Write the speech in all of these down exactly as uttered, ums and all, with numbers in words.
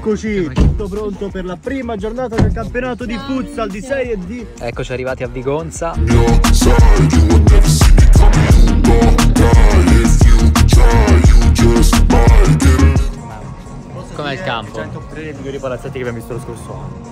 Eccoci, tutto pronto per la prima giornata del campionato di futsal di Serie D. Eccoci arrivati a Vigonza. Com'è il campo? centotré dei migliori palazzetti che abbiamo visto lo scorso anno.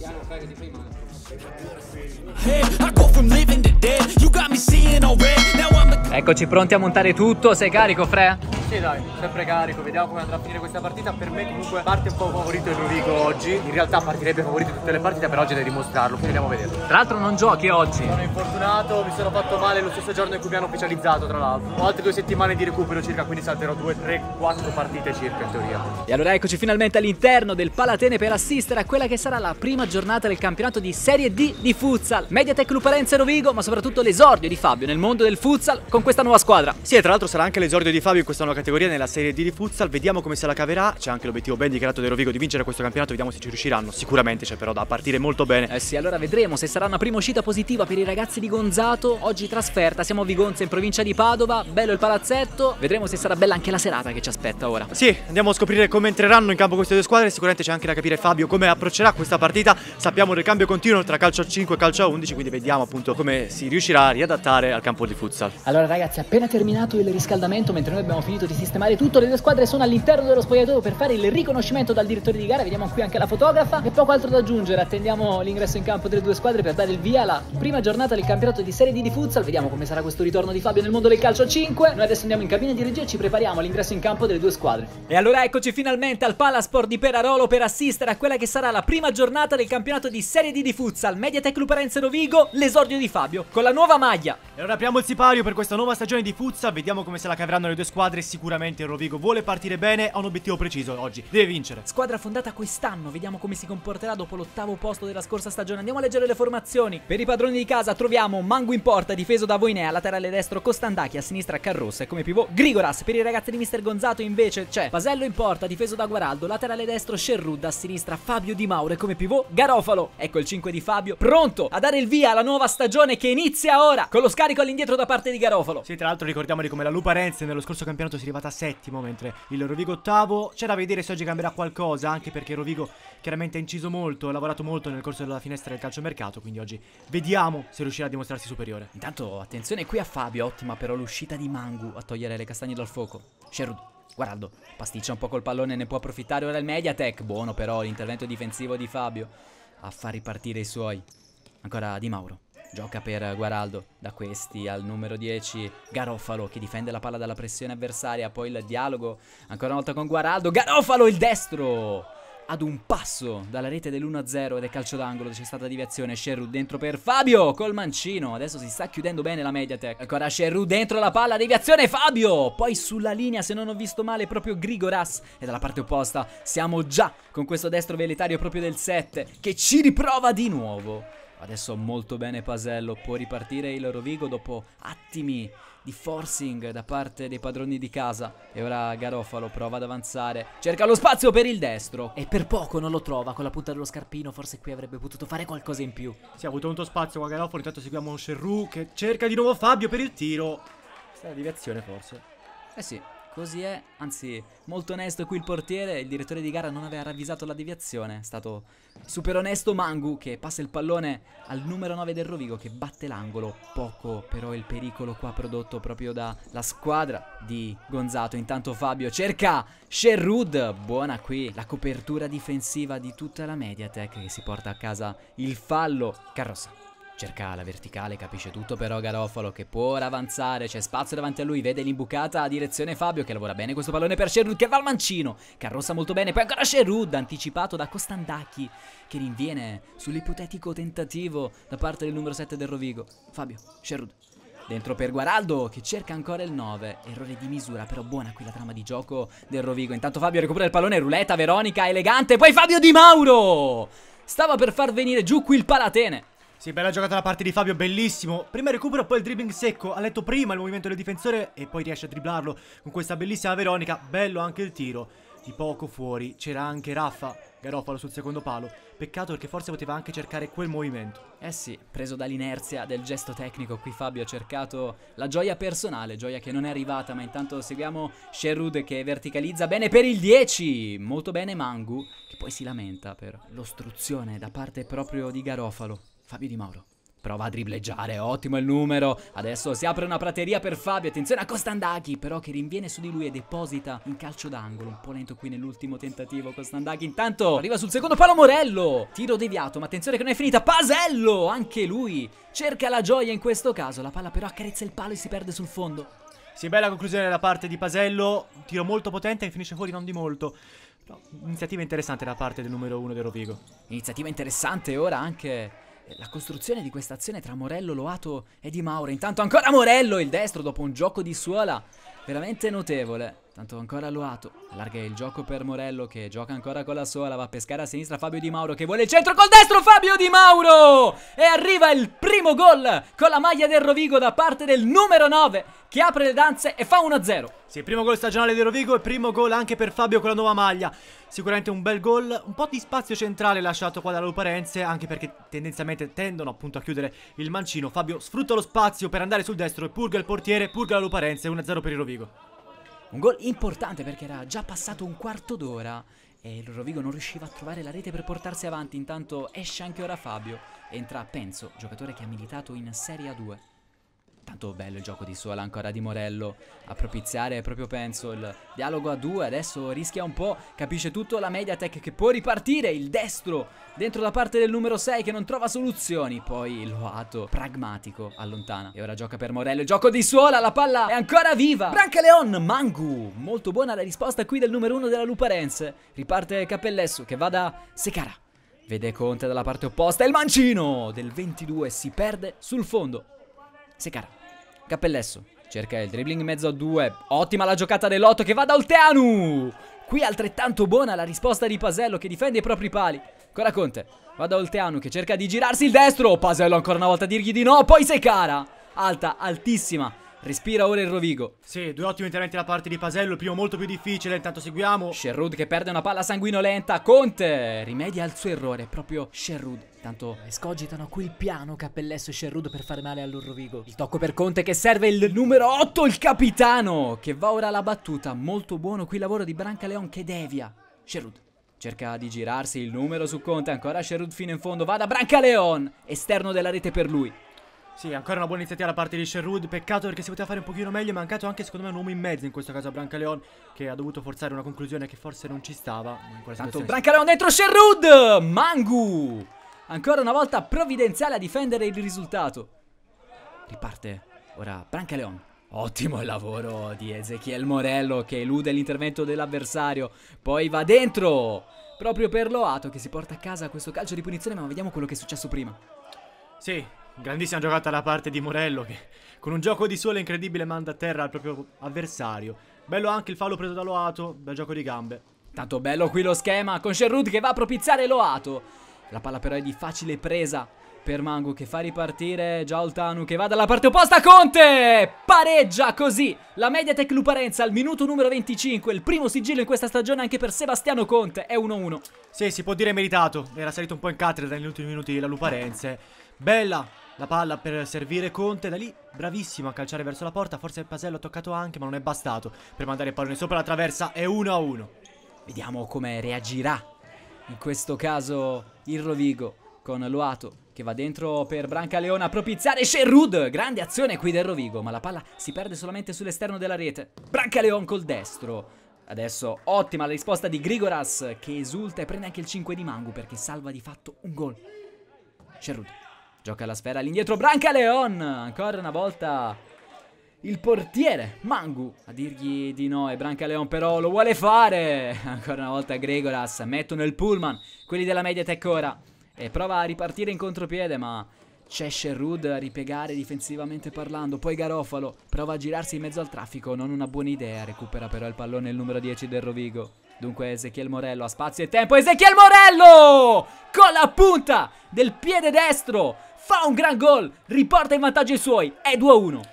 Eccoci pronti a montare tutto, sei carico Fre? Sì dai, sempre carico, vediamo come andrà a finire questa partita. Per me comunque parte un po' favorito il Rovigo oggi. In realtà partirebbe favorito tutte le partite, però oggi deve dimostrarlo, quindi andiamo a vederlo. Tra l'altro non giochi oggi. Sono infortunato, mi sono fatto male lo stesso giorno in cui mi hanno ufficializzato, tra l'altro. Ho altre due settimane di recupero circa, quindi salterò due, tre, quattro partite circa in teoria. E allora eccoci finalmente all'interno del Palatene per assistere a quella che sarà la prima giornata del campionato di Serie D di futsal. Mediatek Luparenze Rovigo, ma soprattutto l'esordio di Fabio nel mondo del futsal con questa nuova squadra. Sì, e tra l'altro sarà anche l'esordio di Fabio in questa nuova categoria nella Serie D di futsal. Vediamo come se la caverà. C'è anche l'obiettivo ben dichiarato del Rovigo di vincere questo campionato. Vediamo se ci riusciranno. Sicuramente c'è però da partire molto bene. Eh sì, allora vedremo se sarà una prima uscita positiva per i ragazzi di Gonzato. Oggi trasferta, siamo a Vigonza in provincia di Padova. Bello il palazzetto. Vedremo se sarà bella anche la serata che ci aspetta ora. Sì, andiamo a scoprire come entreranno in campo queste due squadre. Sicuramente c'è anche da capire Fabio come approccerà questa partita. Sappiamo del cambio continuo tra calcio a cinque e calcio a undici, quindi vediamo appunto come si riuscirà a riadattare al campo di futsal. Allora ragazzi, appena terminato il riscaldamento, mentre noi abbiamo finito di sistemare tutto, le due squadre sono all'interno dello spogliatoio per fare il riconoscimento dal direttore di gara. Vediamo qui anche la fotografa e poco altro da aggiungere. Attendiamo l'ingresso in campo delle due squadre per dare il via alla prima giornata del campionato di Serie D di futsal. Vediamo come sarà questo ritorno di Fabio nel mondo del calcio a cinque. Noi adesso andiamo in cabina di regia e ci prepariamo all'ingresso in campo delle due squadre. E allora eccoci finalmente al Palasport di Perarolo per assistere a quella che sarà la prima giornata del campionato di Serie D di futsal. Mediatek Luparenze Rovigo, l'esordio di Fabio con la nuova maglia. E allora apriamo il sipario per questa nuova stagione di futsal. Vediamo come se la caveranno le due squadre. Sicuramente il Rovigo vuole partire bene, ha un obiettivo preciso oggi, deve vincere. Squadra fondata quest'anno, vediamo come si comporterà dopo l'ottavo posto della scorsa stagione. Andiamo a leggere le formazioni. Per i padroni di casa troviamo Mangu in porta, difeso da Voinea, laterale destro Costandacchi, a sinistra Carrossa e come pivot Grigoras. Per i ragazzi di mister Gonzato invece c'è Pasello in porta, difeso da Guaraldo, laterale destro Sherrud, a sinistra Fabio Di Mauro e come pivot Garofalo. Ecco il cinque di Fabio, pronto a dare il via alla nuova stagione che inizia ora con lo scarico all'indietro da parte di Garofalo. Sì, tra l'altro ricordiamo di come la Luparense nello scorso campionato si è arrivata a settimo, mentre il Rovigo ottavo. C'è da vedere se oggi cambierà qualcosa, anche perché il Rovigo chiaramente ha inciso molto, ha lavorato molto nel corso della finestra del calciomercato, quindi oggi vediamo se riuscirà a dimostrarsi superiore. Intanto attenzione qui a Fabio, ottima però l'uscita di Mangu a togliere le castagne dal fuoco. Sherrud, Guaraldo, pasticcia un po' col pallone, ne può approfittare ora il Mediatek. Buono però l'intervento difensivo di Fabio a far ripartire i suoi. Ancora Di Mauro. Gioca per Guaraldo, da questi al numero dieci Garofalo che difende la palla dalla pressione avversaria. Poi il dialogo ancora una volta con Guaraldo. Garofalo il destro ad un passo dalla rete dell'uno a zero ed è calcio d'angolo, c'è stata deviazione. Sherrud dentro per Fabio col mancino. Adesso si sta chiudendo bene la Mediatek. Ancora Sherrud dentro la palla, deviazione Fabio. Poi sulla linea, se non ho visto male, proprio Grigoras. E dalla parte opposta siamo già con questo destro veletario proprio del sette che ci riprova di nuovo. Adesso molto bene Pasello, può ripartire il Rovigo dopo attimi di forcing da parte dei padroni di casa. E ora Garofalo prova ad avanzare, cerca lo spazio per il destro e per poco non lo trova con la punta dello scarpino. Forse qui avrebbe potuto fare qualcosa in più. Si è avuto molto spazio qua Garofalo. Intanto seguiamo Sherrud che cerca di nuovo Fabio per il tiro. Questa è la deviazione forse. Eh sì, così è, anzi molto onesto qui il portiere. Il direttore di gara non aveva ravvisato la deviazione. È stato super onesto Mangu che passa il pallone al numero nove del Rovigo che batte l'angolo. Poco però il pericolo qua prodotto proprio dalla squadra di Gonzato. Intanto Fabio cerca Sherrud, buona qui la copertura difensiva di tutta la Mediatek che si porta a casa il fallo. Carrossa cerca la verticale, capisce tutto però Garofalo che può ora avanzare, c'è spazio davanti a lui, vede l'imbucata a direzione Fabio che lavora bene questo pallone per Sherrud che va al mancino. Carrossa molto bene, poi ancora Sherrud anticipato da Costandacchi che rinviene sull'ipotetico tentativo da parte del numero sette del Rovigo. Fabio, Sherrud dentro per Guaraldo che cerca ancora il nove, errore di misura però buona qui la trama di gioco del Rovigo. Intanto Fabio recupera il pallone, ruleta Veronica elegante, poi Fabio Di Mauro stava per far venire giù qui il Palatene. Sì, bella giocata da parte di Fabio, bellissimo. Prima il recupero, poi il dribbling secco. Ha letto prima il movimento del difensore e poi riesce a dribblarlo con questa bellissima Veronica. Bello anche il tiro. Di poco fuori c'era anche Raffa Garofalo sul secondo palo. Peccato perché forse poteva anche cercare quel movimento. Eh sì, preso dall'inerzia del gesto tecnico, qui Fabio ha cercato la gioia personale, gioia che non è arrivata, ma intanto seguiamo Sherwood che verticalizza bene per il dieci. Molto bene Mangu, che poi si lamenta per l'ostruzione da parte proprio di Garofalo. Fabio Di Mauro prova a dribbleggiare, ottimo il numero. Adesso si apre una prateria per Fabio, attenzione a Kostandaki però che rinviene su di lui e deposita in calcio d'angolo. Un po' lento qui nell'ultimo tentativo Kostandaki. Intanto arriva sul secondo palo Morello, tiro deviato, ma attenzione che non è finita. Pasello, anche lui cerca la gioia in questo caso. La palla però accarezza il palo e si perde sul fondo. Sì, bella conclusione da parte di Pasello. Un tiro molto potente che finisce fuori non di molto. Però iniziativa interessante da parte del numero uno del Rovigo. Iniziativa interessante ora anche la costruzione di questa azione tra Morello, Loato e Di Mauro. Intanto ancora Morello, il destro dopo un gioco di suola veramente notevole. Tanto ancora Loato, allarga il gioco per Morello che gioca ancora con la suola, va a pescare a sinistra Fabio Di Mauro che vuole il centro col destro, Fabio Di Mauro! E arriva il primo gol con la maglia del Rovigo da parte del numero nove che apre le danze e fa uno a zero. Sì, primo gol stagionale del Rovigo e primo gol anche per Fabio con la nuova maglia. Sicuramente un bel gol, un po' di spazio centrale lasciato qua dalla Luparense, anche perché tendenzialmente tendono appunto a chiudere il mancino. Fabio sfrutta lo spazio per andare sul destro e purga il portiere, purga la Luparense, uno a zero per il Rovigo. Un gol importante perché era già passato un quarto d'ora e il Rovigo non riusciva a trovare la rete per portarsi avanti. Intanto esce anche ora Fabio, entra Penso, giocatore che ha militato in Serie A due. Tanto bello il gioco di suola ancora di Morello a propiziare proprio Penso. Il dialogo a due, adesso rischia un po', capisce tutto la Mediatek che può ripartire. Il destro dentro da parte del numero sei che non trova soluzioni. Poi Loato pragmatico allontana e ora gioca per Morello. Il gioco di suola, la palla è ancora viva. Brancaleon, Mangu, molto buona la risposta qui del numero uno della Luparense. Riparte Capellesso che va da Secara. Vede Conte dalla parte opposta e il mancino del ventidue si perde sul fondo. Secara, Capellesso, cerca il dribbling in mezzo a due. Ottima la giocata dell'otto che va da Olteanu. Qui altrettanto buona la risposta di Pasello che difende i propri pali. Ancora Conte, va da Olteanu che cerca di girarsi il destro. Pasello ancora una volta a dirgli di no. Poi Secara, alta, altissima. Respira ora il Rovigo. Sì, due ottimi interventi da parte di Pasello, il primo molto più difficile, intanto seguiamo Sherwood che perde una palla sanguinolenta. Conte rimedia al suo errore, proprio Sherwood. Tanto escogitano qui il piano Capellesso e Sherwood per fare male al Rovigo. Il tocco per Conte che serve il numero otto, il capitano, che va ora alla battuta. Molto buono qui il lavoro di Brancaleon che devia. Sherwood cerca di girarsi, il numero su Conte, ancora Sherwood fino in fondo, va da Brancaleon, esterno della rete per lui. Sì, ancora una buona iniziativa da parte di Sherwood. Peccato perché si poteva fare un pochino meglio. È mancato anche secondo me un uomo in mezzo in questo caso a Brancaleon, che ha dovuto forzare una conclusione che forse non ci stava. Tanto Brancaleon dentro Sherwood. Mangu ancora una volta provvidenziale a difendere il risultato. Riparte ora Brancaleon. Ottimo il lavoro di Ezechiel Morello che elude l'intervento dell'avversario. Poi va dentro proprio per Loato che si porta a casa questo calcio di punizione. Ma vediamo quello che è successo prima. Sì, grandissima giocata da parte di Morello che con un gioco di sole incredibile manda a terra il proprio avversario. Bello anche il fallo preso da Loato, bel gioco di gambe. Tanto bello qui lo schema con Sherwood che va a propiziare Loato. La palla però è di facile presa per Mangu che fa ripartire già Olteanu che va dalla parte opposta. Conte pareggia così la Mediatek Luparense al minuto numero venticinque. Il primo sigillo in questa stagione anche per Sebastiano Conte. È uno a uno. Sì, si può dire meritato. Era salito un po' in cattedra negli ultimi minuti la Luparense. Bella la palla per servire Conte. Da lì bravissimo a calciare verso la porta. Forse il Pasello ha toccato anche, ma non è bastato per mandare il pallone sopra la traversa. È uno a uno. Vediamo come reagirà in questo caso il Rovigo con Loato che va dentro per Brancaleon a propiziare Sherwood. Grande azione qui del Rovigo, ma la palla si perde solamente sull'esterno della rete. Brancaleon col destro. Adesso ottima la risposta di Grigoras che esulta e prende anche il cinque di Mangu perché salva di fatto un gol. Sherwood gioca la sfera all'indietro. Brancaleon ancora una volta il portiere Mangu a dirgli di no e Brancaleon però lo vuole fare. Ancora una volta Grigoras, mettono il pullman quelli della Mediatek ora e prova a ripartire in contropiede, ma c'è Sherwood a ripiegare difensivamente parlando. Poi Garofalo prova a girarsi in mezzo al traffico, non una buona idea. Recupera però il pallone il numero dieci del Rovigo. Dunque Ezechiel Morello ha spazio e tempo. Ezechiel Morello con la punta del piede destro fa un gran gol, riporta in vantaggio i suoi, è due a uno.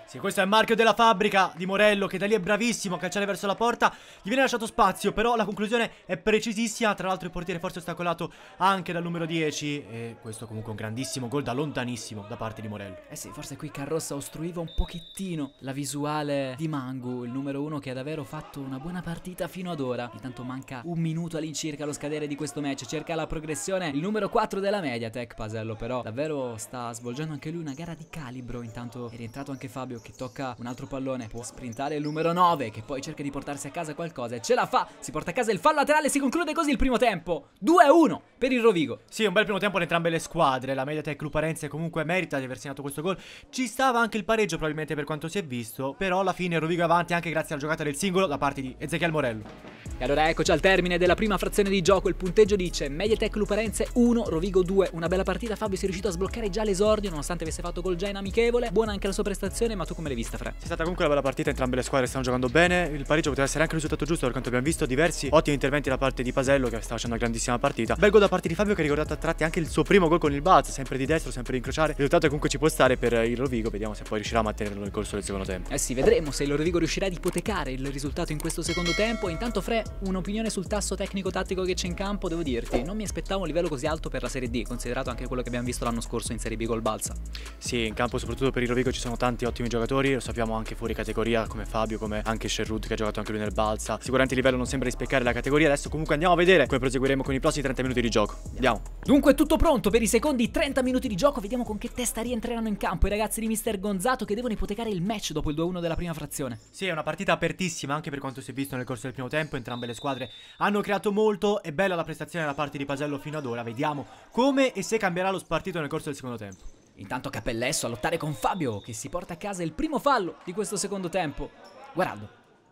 Sì, questo è il marchio della fabbrica di Morello, che da lì è bravissimo a calciare verso la porta. Gli viene lasciato spazio, però la conclusione è precisissima. Tra l'altro il portiere forse ostacolato anche dal numero dieci. E questo comunque è un grandissimo gol da lontanissimo da parte di Morello. Eh sì, forse qui Carrossa ostruiva un pochettino la visuale di Mangu, il numero uno che ha davvero fatto una buona partita fino ad ora. Intanto manca un minuto all'incirca allo scadere di questo match. Cerca la progressione il numero quattro della Mediatek. Pasello però davvero sta svolgendo anche lui una gara di calibro. Intanto è rientrato anche Fabio, che tocca un altro pallone. Può sprintare il numero nove, che poi cerca di portarsi a casa qualcosa e ce la fa. Si porta a casa il fallo laterale. Si conclude così il primo tempo. due a uno per il Rovigo. Sì, un bel primo tempo in entrambe le squadre. La Mediatek Luparense comunque merita di aver segnato questo gol. Ci stava anche il pareggio probabilmente per quanto si è visto, però alla fine Rovigo è avanti anche grazie alla giocata del singolo da parte di Ezechiel Morello. E allora eccoci al termine della prima frazione di gioco. Il punteggio dice Mediatek Luparense uno, Rovigo due. Una bella partita. Fabio si è riuscito a sbloccare già l'esordio nonostante avesse fatto gol già in amichevole. Buona anche la sua prestazione, ma tu come l'hai vista, Fre? È stata comunque una bella partita, entrambe le squadre stanno giocando bene. Il pareggio poteva essere anche il risultato giusto per quanto abbiamo visto. Diversi ottimi interventi da parte di Pasello, che sta facendo una grandissima partita. Bel gol da parte di Fabio, che ha ricordato a tratti anche il suo primo gol con il Balsa, sempre di destro, sempre di incrociare. Il risultato comunque ci può stare per il Rovigo. Vediamo se poi riuscirà a mantenerlo nel corso del secondo tempo. Eh sì, vedremo se il Rovigo riuscirà ad ipotecare il risultato in questo secondo tempo. Intanto, Fre, un'opinione sul tasso tecnico-tattico che c'è in campo. Devo dirti, non mi aspettavo un livello così alto per la Serie D, considerato anche quello che abbiamo visto l'anno scorso in Serie B col Balsa. Sì, in campo soprattutto per il Rovigo ci sono tanti ottimi giocatori, lo sappiamo anche fuori categoria come Fabio, come anche Sherwood, che ha giocato anche lui nel Balsa. Sicuramente il livello non sembra rispecchiare la categoria. Adesso comunque andiamo a vedere come proseguiremo con i prossimi trenta minuti di gioco. Andiamo. Dunque tutto pronto per i secondi trenta minuti di gioco. Vediamo con che testa rientreranno in campo i ragazzi di mister Gonzato, che devono ipotecare il match dopo il due a uno della prima frazione. Sì, è una partita apertissima anche per quanto si è visto nel corso del primo tempo. Entrambe le squadre hanno creato molto. È bella la prestazione da parte di Pasello fino ad ora. Vediamo come e se cambierà lo spartito nel corso del secondo tempo. Intanto Capellesso a lottare con Fabio, che si porta a casa il primo fallo di questo secondo tempo. Guaraldo,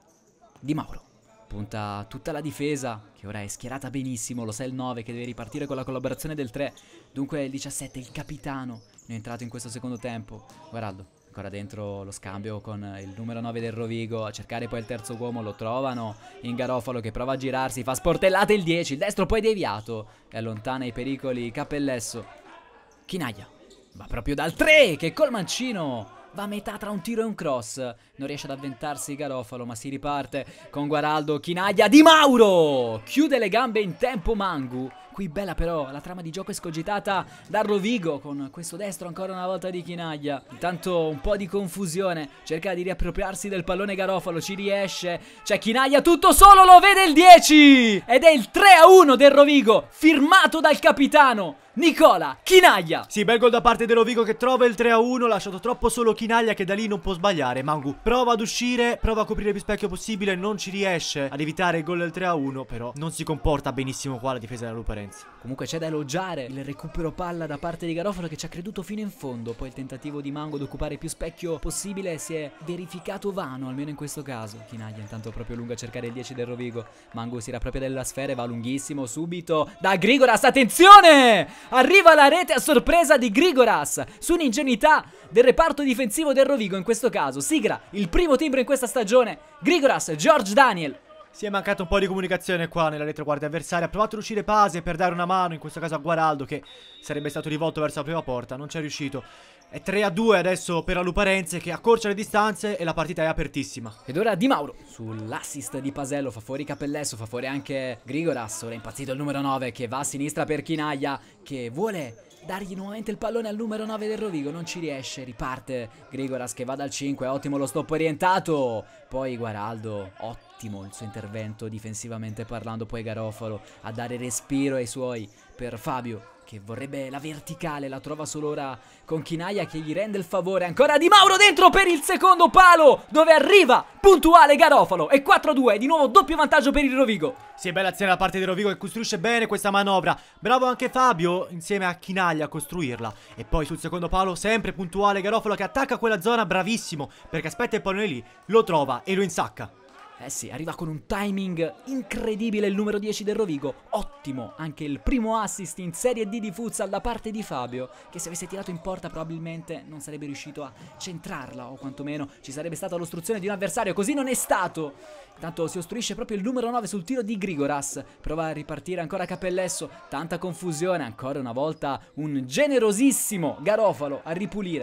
Di Mauro punta tutta la difesa, che ora è schierata benissimo. Lo sa il nove, che deve ripartire con la collaborazione del tre. Dunque il diciassette, il capitano, è entrato in questo secondo tempo. Guaraldo ancora dentro lo scambio con il numero nove del Rovigo, a cercare poi il terzo uomo. Lo trovano in Garofalo, che prova a girarsi, fa sportellate il dieci, il destro poi deviato e allontana i pericoli Capellesso. Chinaglia va proprio dal tre, che col mancino va a metà tra un tiro e un cross. Non riesce ad avventarsi Garofalo, ma si riparte con Guaraldo. Chinaglia, Di Mauro chiude le gambe in tempo Mangu. Qui bella però la trama di gioco escogitata da Rovigo, con questo destro ancora una volta di Chinaglia. Intanto un po' di confusione, cerca di riappropriarsi del pallone Garofalo, ci riesce. C'è Chinaglia tutto solo, lo vede il dieci ed è il tre a uno del Rovigo, firmato dal capitano Nicola Chinaglia. Sì, bel gol da parte del Rovigo, che trova il tre a uno, lasciato troppo solo Chinaglia, che da lì non può sbagliare. Mangu prova ad uscire, prova a coprire il più specchio possibile, non ci riesce ad evitare il gol del tre a uno, però non si comporta benissimo qua la difesa della Luparense. Comunque c'è da elogiare il recupero palla da parte di Garofalo, che ci ha creduto fino in fondo. Poi il tentativo di Mangu di occupare il più specchio possibile si è verificato vano, almeno in questo caso. Chinaglia intanto proprio lungo a cercare il dieci del Rovigo. Mangu si rappropria della sfera e va lunghissimo subito da Grigoras. Attenzione! Arriva la rete a sorpresa di Grigoras su un'ingenuità del reparto difensivo del Rovigo in questo caso. Sigla il primo timbro in questa stagione. Grigoras, George Daniel. Si è mancato un po' di comunicazione qua nella retroguardia avversaria. Ha provato ad uscire Pase per dare una mano, in questo caso a Guaraldo, che sarebbe stato rivolto verso la prima porta. Non ci è riuscito. È tre a due adesso per la Luparense, che accorcia le distanze e la partita è apertissima. Ed ora Di Mauro sull'assist di Pasello, fa fuori Capellesso, fa fuori anche Grigoras. Ora è impazzito il numero nove, che va a sinistra per Chinaglia, che vuole dargli nuovamente il pallone al numero nove del Rovigo, non ci riesce. Riparte Grigoras, che va dal cinque, ottimo lo stop orientato. Poi Guaraldo, ottimo il suo intervento difensivamente parlando. Poi Garofalo a dare respiro ai suoi per Fabio, che vorrebbe la verticale, la trova solo ora con Chinaglia, che gli rende il favore. Ancora Di Mauro dentro per il secondo palo, dove arriva puntuale Garofalo. E quattro a due, di nuovo doppio vantaggio per il Rovigo. Sì, bella azione da parte di Rovigo, che costruisce bene questa manovra. Bravo anche Fabio insieme a Chinaglia a costruirla. E poi sul secondo palo sempre puntuale Garofalo, che attacca quella zona, bravissimo, perché aspetta il pallone lì, lo trova e lo insacca. Eh sì, arriva con un timing incredibile il numero dieci del Rovigo. Ottimo anche il primo assist in Serie D di futsal da parte di Fabio, che se avesse tirato in porta probabilmente non sarebbe riuscito a centrarla, o quantomeno ci sarebbe stata l'ostruzione di un avversario. Così non è stato. Intanto si ostruisce proprio il numero nove sul tiro di Grigoras. Prova a ripartire ancora Capellesso, tanta confusione. Ancora una volta un generosissimo Garofalo a ripulire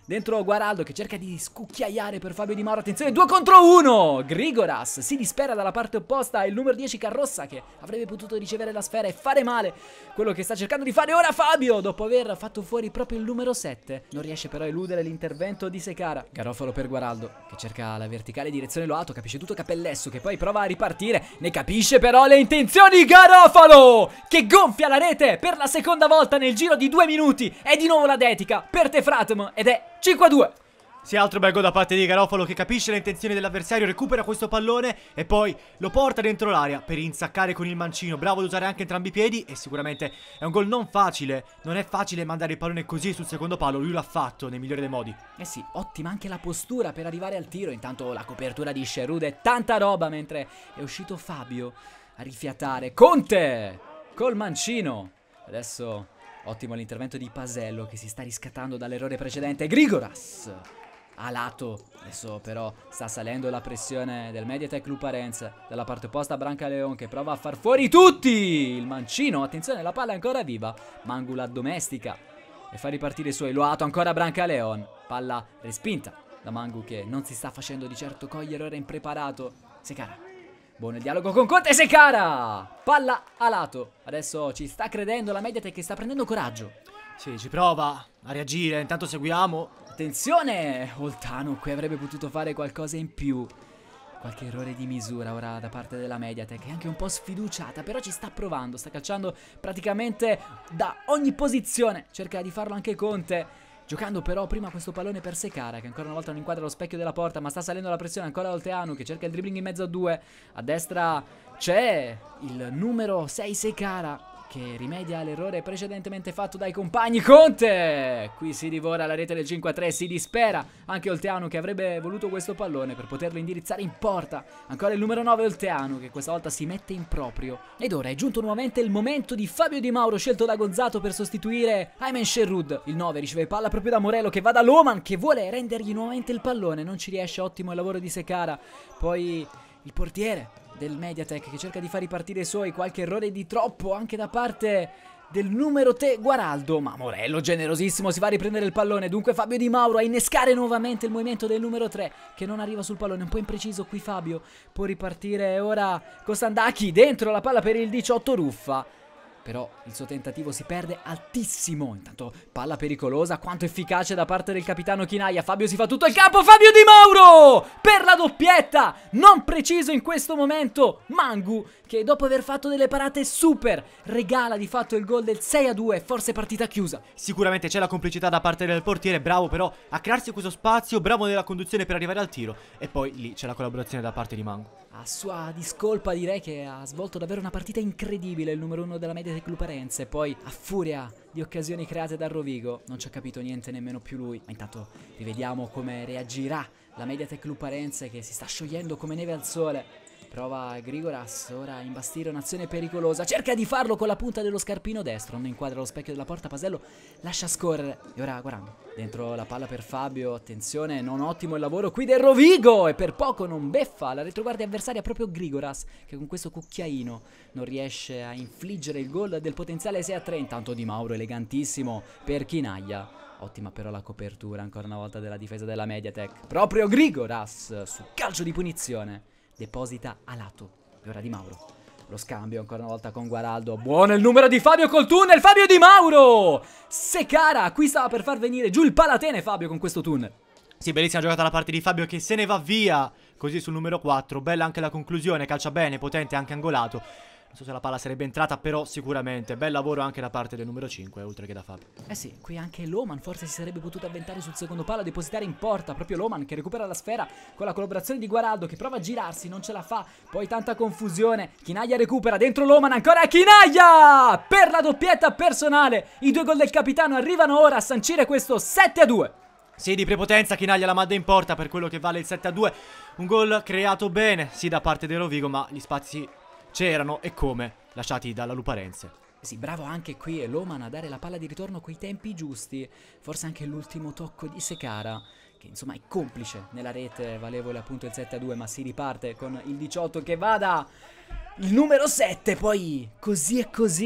Dentro Guaraldo che cerca di scucchiaiare per Fabio Di Mauro. Attenzione, due contro uno. Grigoras si dispera dalla parte opposta. Il numero dieci Carrossa che avrebbe potuto ricevere la sfera e fare male. Quello che sta cercando di fare ora Fabio, dopo aver fatto fuori proprio il numero sette. Non riesce però a eludere l'intervento di Secara. Garofalo per Guaraldo che cerca la verticale direzione Loato. Capisce tutto Capellesso che poi prova a ripartire. Ne capisce però le intenzioni. Garofalo che gonfia la rete per la seconda volta nel giro di due minuti. E di nuovo la dedica per Tefratm ed è cinque a due. Sì, altro bel gol da parte di Garofalo che capisce le intenzioni dell'avversario, recupera questo pallone e poi lo porta dentro l'area per insaccare con il mancino. Bravo ad usare anche entrambi i piedi e sicuramente è un gol non facile. Non è facile mandare il pallone così sul secondo palo, lui l'ha fatto nel migliore dei modi. Eh sì, ottima anche la postura per arrivare al tiro. Intanto la copertura di Sherwood è tanta roba mentre è uscito Fabio a rifiatare. Conte col mancino. Adesso ottimo l'intervento di Pasello che si sta riscattando dall'errore precedente. Grigoras a lato. Adesso però sta salendo la pressione del Mediatek Luparense. Dalla parte opposta Brancaleon che prova a far fuori tutti. Il mancino, attenzione, la palla è ancora viva. Mangu la domestica e fa ripartire i suoi. Loato ancora Brancaleon. Palla respinta da Mangu che non si sta facendo di certo cogliere, ora impreparato. Secara. Buono il dialogo con Conte. Secara. Palla a lato. Adesso ci sta credendo la Mediatek che sta prendendo coraggio. Sì, ci prova a reagire, intanto seguiamo. Attenzione, Oltanu qui avrebbe potuto fare qualcosa in più. Qualche errore di misura ora da parte della Mediatek, è anche un po' sfiduciata, però ci sta provando, sta calciando praticamente da ogni posizione. Cerca di farlo anche Conte, giocando però prima questo pallone per Secara che ancora una volta non inquadra lo specchio della porta, ma sta salendo la pressione. Ancora Olteanu che cerca il dribbling in mezzo a due. A destra c'è il numero sei Secara che rimedia l'errore precedentemente fatto dai compagni. Conte qui si divora la rete del cinque a tre, si dispera anche Olteanu che avrebbe voluto questo pallone per poterlo indirizzare in porta. Ancora il numero nove Olteanu che questa volta si mette in proprio. Ed ora è giunto nuovamente il momento di Fabio Di Mauro scelto da Gonzato per sostituire Aymen Sherwood. Il nove riceve palla proprio da Morello che va da Loman che vuole rendergli nuovamente il pallone, non ci riesce. Ottimo il lavoro di Secara. Poi il portiere del Mediatek che cerca di far ripartire i suoi. Qualche errore di troppo anche da parte del numero tre Guaraldo, ma Morello generosissimo si va a riprendere il pallone. Dunque Fabio Di Mauro a innescare nuovamente il movimento del numero tre che non arriva sul pallone. Un po' impreciso qui Fabio. Può ripartire ora Costandacchi dentro la palla per il diciotto Ruffa, però il suo tentativo si perde altissimo. Intanto palla pericolosa, quanto efficace da parte del capitano Chinaglia. Fabio si fa tutto il campo, Fabio Di Mauro per la doppietta. Non preciso in questo momento Mangu che dopo aver fatto delle parate super regala di fatto il gol del sei a due. Forse partita chiusa. Sicuramente c'è la complicità da parte del portiere, bravo però a crearsi questo spazio, bravo nella conduzione per arrivare al tiro. E poi lì c'è la collaborazione da parte di Mangu. A sua discolpa direi che ha svolto davvero una partita incredibile il numero uno della Mediatek Luparense. Poi a furia di occasioni create da Rovigo non ci ha capito niente nemmeno più lui. Ma intanto rivediamo come reagirà la Mediatek Luparense che si sta sciogliendo come neve al sole. Prova Grigoras ora a imbastire un'azione pericolosa. Cerca di farlo con la punta dello scarpino destro. Non inquadra lo specchio della porta. Pasello lascia scorrere. E ora guardando dentro la palla per Fabio. Attenzione, non ottimo il lavoro qui del Rovigo. E per poco non beffa la retroguardia avversaria proprio Grigoras che con questo cucchiaino non riesce a infliggere il gol del potenziale sei a tre. Intanto Di Mauro elegantissimo per Chinaglia. Ottima però la copertura ancora una volta della difesa della Mediatek. Proprio Grigoras su calcio di punizione deposita a lato. E ora Di Mauro. Lo scambio ancora una volta con Guaraldo. Buono il numero di Fabio col tunnel. Fabio Di Mauro. Secara. Qui stava per far venire giù il palatene Fabio con questo tunnel. Sì, bellissima giocata da parte di Fabio che se ne va via così sul numero quattro. Bella anche la conclusione. Calcia bene, potente, anche angolato. Non so se la palla sarebbe entrata, però sicuramente bel lavoro anche da parte del numero cinque, oltre che da Fabio. Eh sì, qui anche Loman forse si sarebbe potuto avventare sul secondo palo, depositare in porta. Proprio Loman che recupera la sfera con la collaborazione di Guaraldo che prova a girarsi, non ce la fa. Poi tanta confusione, Chinaglia recupera, dentro Loman, ancora Chinaglia per la doppietta personale. I due gol del capitano arrivano ora a sancire questo sette a due. Sì, di prepotenza Chinaglia la manda in porta per quello che vale il sette a due. Un gol creato bene, sì, da parte del Rovigo, ma gli spazi c'erano e come lasciati dalla Luparense. Sì, bravo anche qui Loman a dare la palla di ritorno coi tempi giusti. Forse anche l'ultimo tocco di Secara che insomma è complice nella rete valevole appunto il sette a due, ma si riparte con il diciotto che vada il numero sette. Poi così e così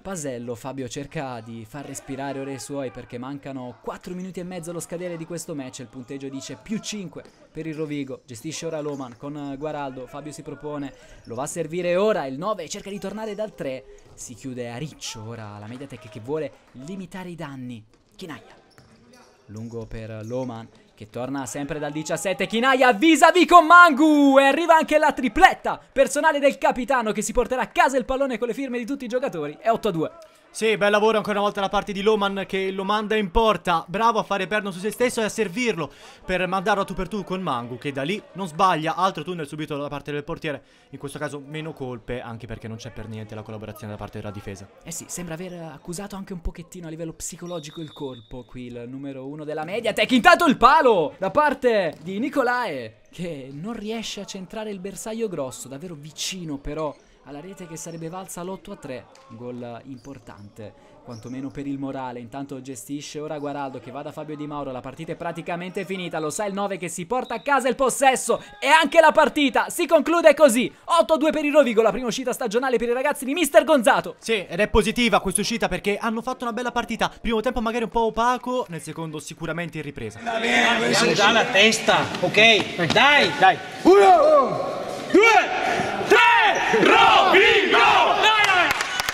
Pasello. Fabio cerca di far respirare ora i suoi perché mancano quattro minuti e mezzo allo scadere di questo match. Il punteggio dice più cinque per il Rovigo. Gestisce ora Loman con Guaraldo. Fabio si propone, lo va a servire ora. Il nove cerca di tornare dal tre. Si chiude a riccio ora la Mediatek che vuole limitare i danni. Chinaglia. Lungo per Loman che torna sempre dal diciassette. Chinaglia vis-à-vis con Mangu. E arriva anche la tripletta personale del capitano che si porterà a casa il pallone con le firme di tutti i giocatori. È otto a due. Sì, bel lavoro ancora una volta da parte di Loman che lo manda in porta. Bravo a fare perno su se stesso e a servirlo per mandarlo a tu per tu con Mangu, che da lì non sbaglia. Altro tunnel subito da parte del portiere. In questo caso meno colpe, anche perché non c'è per niente la collaborazione da parte della difesa. Eh sì, sembra aver accusato anche un pochettino a livello psicologico il colpo qui il numero uno della Mediatek. Intanto il palo da parte di Nicolae che non riesce a centrare il bersaglio grosso, davvero vicino però alla rete che sarebbe valsa l'otto a tre. Gol importante, quantomeno per il morale. Intanto gestisce ora Guaraldo che va da Fabio Di Mauro. La partita è praticamente finita, lo sa il nove che si porta a casa il possesso e anche la partita si conclude così. otto a due per il Rovigo, la prima uscita stagionale per i ragazzi di mister Gonzato. Sì, ed è positiva questa uscita perché hanno fatto una bella partita. Primo tempo magari un po' opaco, nel secondo sicuramente in ripresa. Va bene, si dà la testa, ok? Dai, dai. Uno, due, tre, Rovigo! Dai, dai!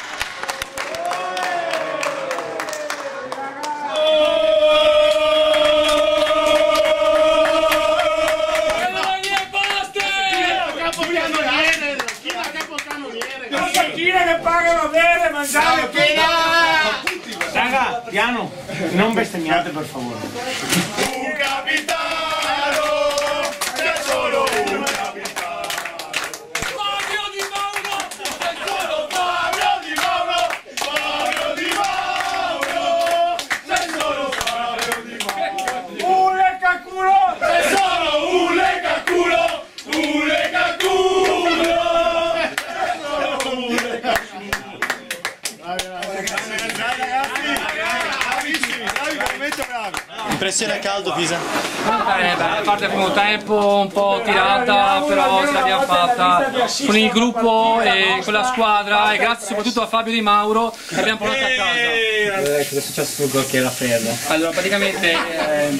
Che paga va bene, mangiare raga, piano, non bestemmiate per favore. Un capitano, c'è solo un capitano. Fabio Di Mauro, c'è solo Fabio Di Mauro. Fabio Di Mauro, c'è solo Fabio Di Mauro. Un leccaculo, C'è solo un legaculo, un legaculo. Impressione a caldo, Pisa? Eh, beh, a parte il primo tempo un po' tirata, però ce l'abbiamo fatta con il gruppo e con la squadra e grazie soprattutto a Fabio Di Mauro che abbiamo portato a casa. cosa è successo sul gol che era fredda? Allora praticamente eh,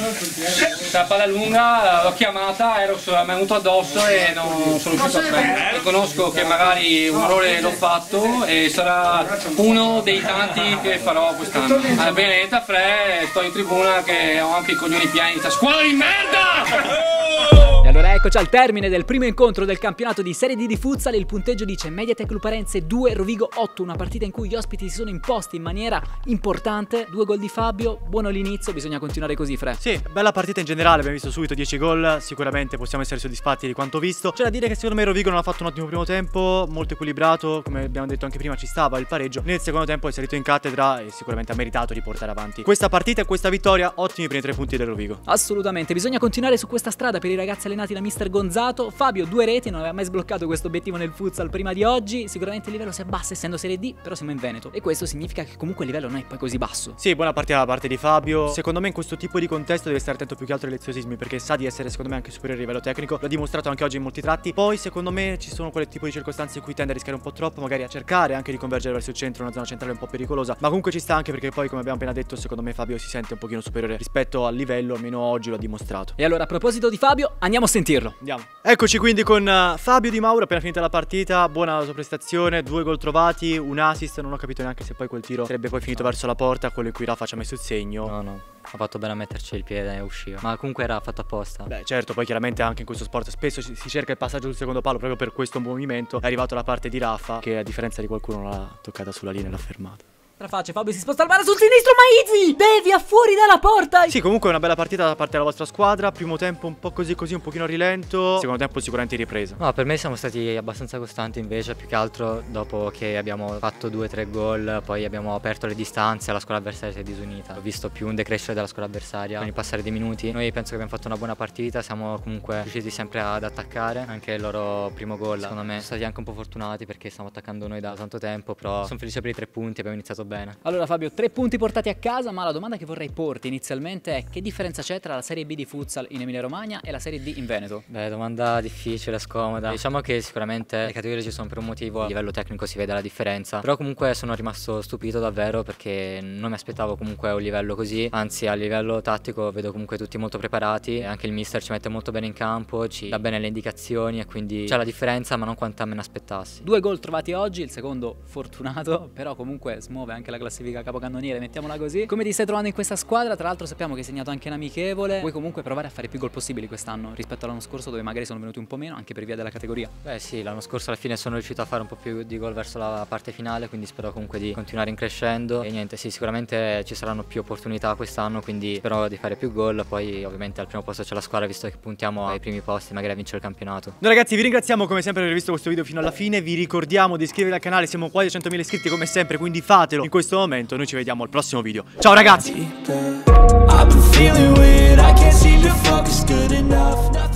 la palla lunga l'ho chiamata, ero solo, mi è venuto addosso e non sono riuscito a prendere. Riconosco che magari un errore l'ho fatto e sarà uno dei tanti che farò quest'anno. Alla Benedetta Fre, sto in tribuna che ho anche i coglioni pieni di sta squadra di merda! E allora eccoci al termine del primo incontro del campionato di Serie D di Futsal. Il punteggio dice Mediatek Luparenze due, Rovigo otto. Una partita in cui gli ospiti si sono imposti in maniera importante. Due gol di Fabio, buono l'inizio, bisogna continuare così, Fre. Sì, bella partita in generale, abbiamo visto subito dieci gol. Sicuramente possiamo essere soddisfatti di quanto visto. C'è da dire che secondo me Rovigo non ha fatto un ottimo primo tempo, molto equilibrato, come abbiamo detto anche prima ci stava il pareggio. Nel secondo tempo è salito in cattedra e sicuramente ha meritato di portare avanti questa partita e questa vittoria. Ottimi primi tre punti del Rovigo. Assolutamente, bisogna continuare su questa strada per i ragazzi allenati da mister Gonzato. Fabio due reti, non aveva mai sbloccato questo obiettivo nel futsal prima di oggi. Sicuramente il livello si abbassa essendo Serie D, però siamo in Veneto e questo significa che comunque il livello non è poi così basso. Sì, buona partita da parte di Fabio. Secondo me in questo tipo di contesto deve stare attento più che altro ai leziosismi, perché sa di essere secondo me anche superiore a livello tecnico. L'ha dimostrato anche oggi in molti tratti. Poi secondo me ci sono quel tipo di circostanze in cui tende a rischiare un po' troppo, magari a cercare anche di convergere verso il centro, una zona centrale un po' pericolosa. Ma comunque ci sta anche perché poi, come abbiamo appena detto, secondo me Fabio si sente un pochino superiore rispetto al livello, almeno oggi lo ha dimostrato. E allora a proposito di Fabio, andiamo a sentirlo. Andiamo. Eccoci quindi con uh, Fabio Di Mauro, appena finita la partita. Buona la sua prestazione, due gol trovati, un assist. Non ho capito neanche se poi quel tiro sarebbe poi finito verso la porta, quello in cui Rafa ci ha messo il segno. No, no, ha fatto bene a metterci il piede e usciva. Ma comunque era fatto apposta. Beh, certo, poi chiaramente anche in questo sport spesso si cerca il passaggio sul secondo palo proprio per questo movimento. È arrivato la parte di Rafa che, a differenza di qualcuno, non l'ha toccata sulla linea e l'ha fermata. Faccia, Fabio si sposta al bara sul sinistro, ma Izzy devia fuori dalla porta. Sì, comunque è una bella partita da parte della vostra squadra. Primo tempo un po' così così, un pochino a rilento. Secondo tempo sicuramente in ripresa. No, per me siamo stati abbastanza costanti invece, più che altro dopo che abbiamo fatto due tre gol, poi abbiamo aperto le distanze, la squadra avversaria si è disunita. Ho visto più un decrescere della squadra avversaria con il passare dei minuti. Noi penso che abbiamo fatto una buona partita, siamo comunque riusciti sempre ad attaccare. Anche il loro primo gol, secondo me, sono stati anche un po' fortunati perché stiamo attaccando noi da tanto tempo, però sono felice per i tre punti, abbiamo iniziato bene. bene. Allora Fabio, tre punti portati a casa, ma la domanda che vorrei porti inizialmente è: che differenza c'è tra la Serie B di futsal in Emilia Romagna e la Serie D in Veneto? Beh, domanda difficile, scomoda. Diciamo che sicuramente le categorie ci sono per un motivo, a livello tecnico si vede la differenza, però comunque sono rimasto stupito davvero perché non mi aspettavo comunque un livello così, anzi a livello tattico vedo comunque tutti molto preparati e anche il mister ci mette molto bene in campo, ci dà bene le indicazioni e quindi c'è la differenza ma non quanta me ne aspettassi. Due gol trovati oggi, il secondo fortunato, però comunque smuove anche la classifica capocannoniere, mettiamola così. Come ti stai trovando in questa squadra? Tra l'altro sappiamo che hai segnato anche in amichevole, vuoi comunque provare a fare più gol possibili quest'anno rispetto all'anno scorso dove magari sono venuti un po' meno anche per via della categoria? Beh sì, l'anno scorso alla fine sono riuscito a fare un po' più di gol verso la parte finale, quindi spero comunque di continuare in crescendo e niente, sì, sicuramente ci saranno più opportunità quest'anno, quindi spero di fare più gol, poi ovviamente al primo posto c'è la squadra visto che puntiamo ai primi posti, magari a vincere il campionato. Noi ragazzi vi ringraziamo come sempre per aver visto questo video fino alla fine, vi ricordiamo di iscrivervi al canale, siamo quasi a centomila iscritti come sempre, quindi fatelo in questo momento, noi ci vediamo al prossimo video. Ciao ragazzi!